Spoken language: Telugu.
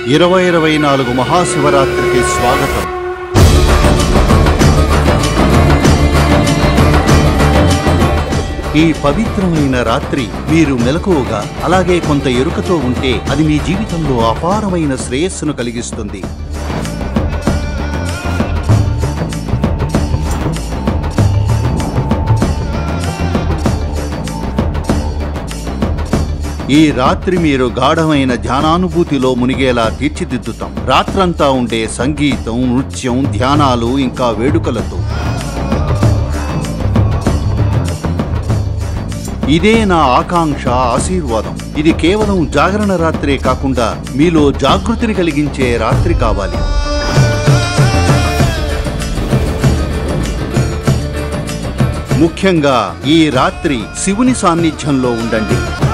2024 మహాశివరాత్రికి స్వాగతం. ఈ పవిత్రమైన రాత్రి మీరు మెలకువగా అలాగే కొంత ఎరుకతో ఉంటే అది మీ జీవితంలో అపారమైన శ్రేయస్సును కలిగిస్తుంది. ఈ రాత్రి మీరు గాఢమైన ధ్యానానుభూతిలో మునిగేలా తీర్చిదిద్దుతాం. రాత్రంతా ఉండే సంగీతం, నృత్యం, ధ్యానాలు ఇంకా వేడుకలతో. ఇదే నా ఆకాంక్ష, ఆశీర్వాదం. ఇది కేవలం జాగరణ రాత్రే కాకుండా మీలో జాగృతిని కలిగించే రాత్రి కావాలి. ముఖ్యంగా ఈ రాత్రి శివుని సాన్నిధ్యంలో ఉండండి.